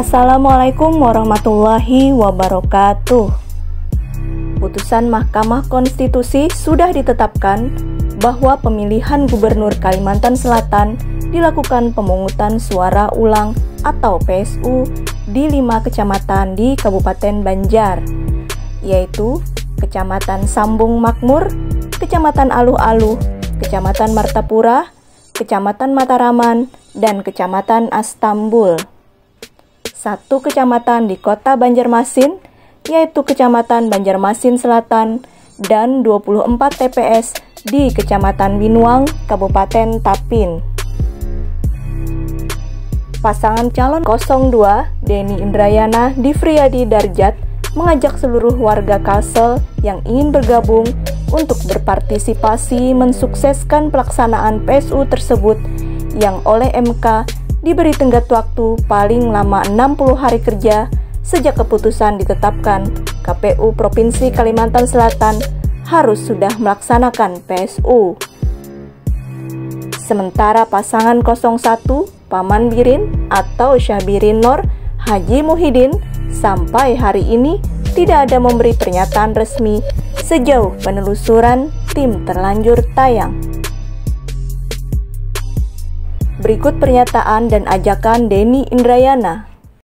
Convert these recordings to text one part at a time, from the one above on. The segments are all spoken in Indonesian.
Assalamualaikum warahmatullahi wabarakatuh. Putusan Mahkamah Konstitusi sudah ditetapkan bahwa pemilihan Gubernur Kalimantan Selatan dilakukan pemungutan suara ulang atau PSU di 5 kecamatan di Kabupaten Banjar, yaitu Kecamatan Sambung Makmur, Kecamatan Aluh-Aluh, Kecamatan Martapura, Kecamatan Mataraman, dan Kecamatan Astambul. 1 kecamatan di Kota Banjarmasin, yaitu Kecamatan Banjarmasin Selatan, dan 24 TPS di Kecamatan Binuang, Kabupaten Tapin. Pasangan calon 02, Denny Indrayana Difriyadi Darjat, mengajak seluruh warga Kalsel yang ingin bergabung untuk berpartisipasi mensukseskan pelaksanaan PSU tersebut yang oleh MK diberi tenggat waktu paling lama 60 hari kerja sejak keputusan ditetapkan. KPU Provinsi Kalimantan Selatan harus sudah melaksanakan PSU. Sementara pasangan 01, Paman Birin atau Syahbirin Nor Haji Muhyiddin, sampai hari ini tidak ada memberi pernyataan resmi sejauh penelusuran tim terlanjur tayang. Berikut pernyataan dan ajakan Denny Indrayana.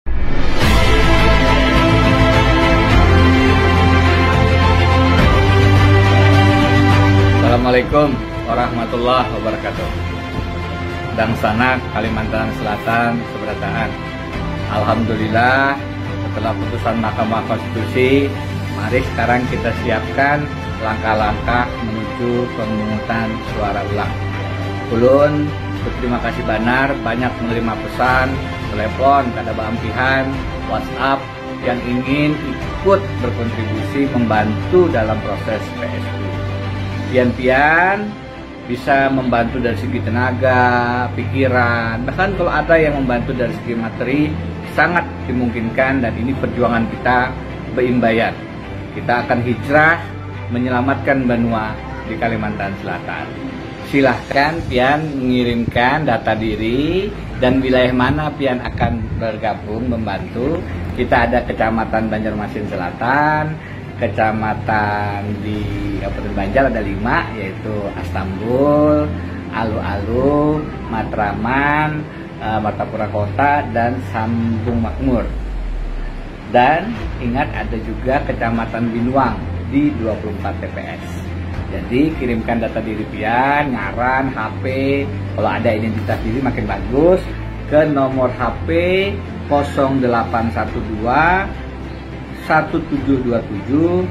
Assalamualaikum warahmatullahi wabarakatuh. Sedang sanak Kalimantan Selatan seberataan. Alhamdulillah, setelah putusan Mahkamah Konstitusi, mari sekarang kita siapkan langkah-langkah menuju pemungutan suara ulang. Ulun berterima kasih banar banyak menerima pesan, telepon, kada baampihan, WhatsApp yang ingin ikut berkontribusi membantu dalam proses PSU. Pian-pian bisa membantu dari segi tenaga, pikiran, bahkan kalau ada yang membantu dari segi materi, sangat dimungkinkan, dan ini perjuangan kita beimbayat. Kita akan hijrah menyelamatkan benua di Kalimantan Selatan. Silahkan pian mengirimkan data diri dan wilayah mana pian akan bergabung membantu. Kita ada Kecamatan Banjarmasin Selatan, kecamatan di Kabupaten Banjar ada 5, yaitu Astambul, Aluh-Aluh, Matraman, Martapura Kota, dan Sambung Makmur. Dan ingat ada juga Kecamatan Binuang di 24 TPS. Jadi kirimkan data diri pian, ngaran, HP, kalau ada identitas diri makin bagus, ke nomor HP 0812 1727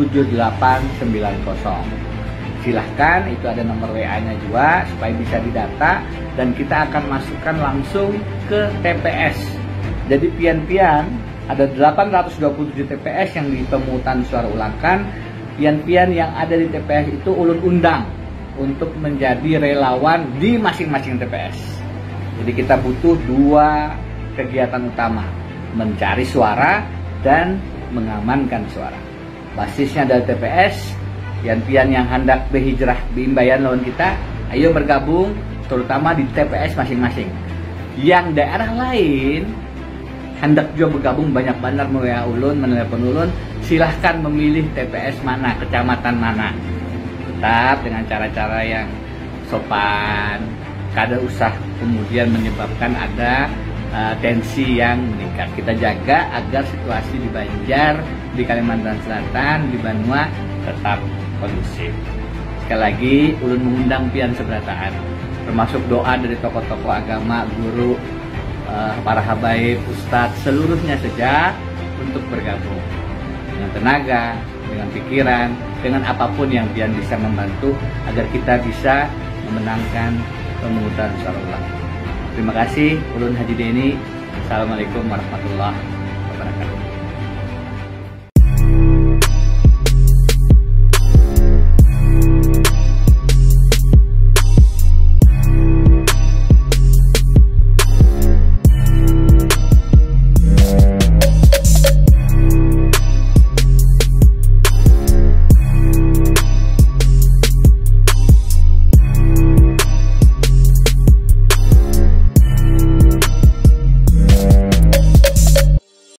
7890. Silahkan, itu ada nomor WA-nya juga supaya bisa didata dan kita akan masukkan langsung ke TPS. Jadi pian-pian ada 827 TPS yang di pemungutan suara ulangkan. Pian-pian yang ada di TPS itu ulun undang untuk menjadi relawan di masing-masing TPS. Jadi kita butuh 2 kegiatan utama, mencari suara dan mengamankan suara. Basisnya dari TPS. Pian-pian yang hendak berhijrah beimbayan lawan kita, ayo bergabung terutama di TPS masing-masing. Yang daerah lain hendak juga bergabung, banyak benar WA ulun, menelepon ulun, silahkan memilih TPS mana, kecamatan mana. Tetap dengan cara-cara yang sopan, kada usah kemudian menyebabkan ada tensi yang meningkat. Kita jaga agar situasi di Banjar, di Kalimantan Selatan, di Banua tetap kondusif. Sekali lagi, ulun mengundang pian seberataan, termasuk doa dari tokoh-tokoh agama, guru, para habaib, ustadz, seluruhnya saja untuk bergabung dengan tenaga, dengan pikiran, dengan apapun yang pian bisa membantu agar kita bisa memenangkan pemungutan suara ulang. Terima kasih, ulun Haji Denny. Assalamualaikum warahmatullahi wabarakatuh.